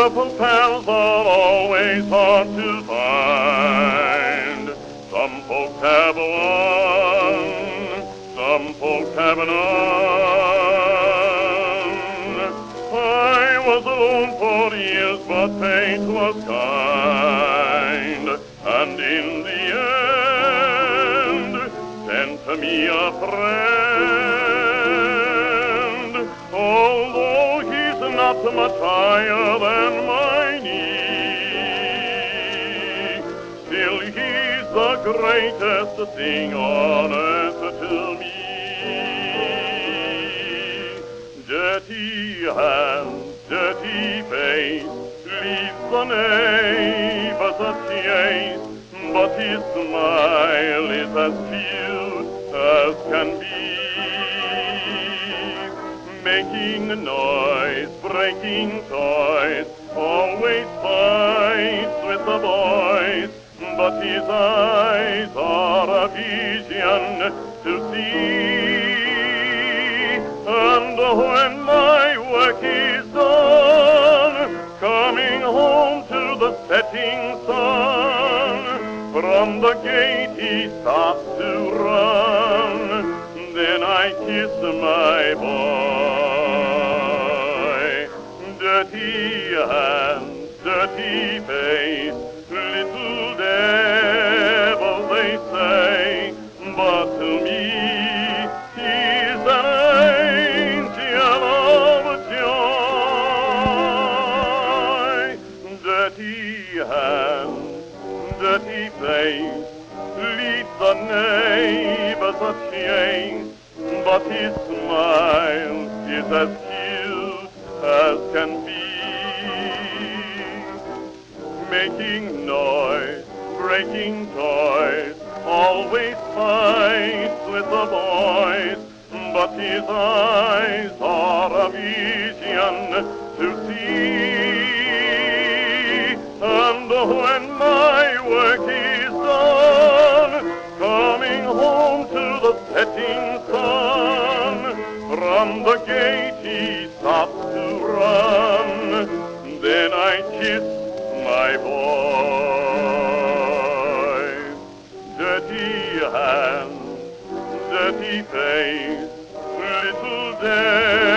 cheerful pals are always hard to find. Some folks have one, some folks have none. I was alone for years, but fate was kind, and in the end sent to me a friend. Although he's not much higher than my knee, still he's the greatest thing on earth to me. Dirty hands, dirty face, leaves the neighbors a chase, but his smile is as cute as can be. Making noise, breaking toys, always fights with the boys, but his eyes are a vision to see. And when my work is done, coming home to the setting sun, from the gate he stops to run, then I kiss my boy. Dirty hands, dirty face, little devil they say, but to me he's an angel of joy. Dirty hands, dirty face, leads the neighbors a chase, but his smile is as cute as can be. Making noise, breaking toys, always fights with the boys, but his eyes are a vision to see. And when my work is done, coming home to the setting sun, from the gate he stops to run, then I kiss my boy. Dirty hands, dirty face, little devil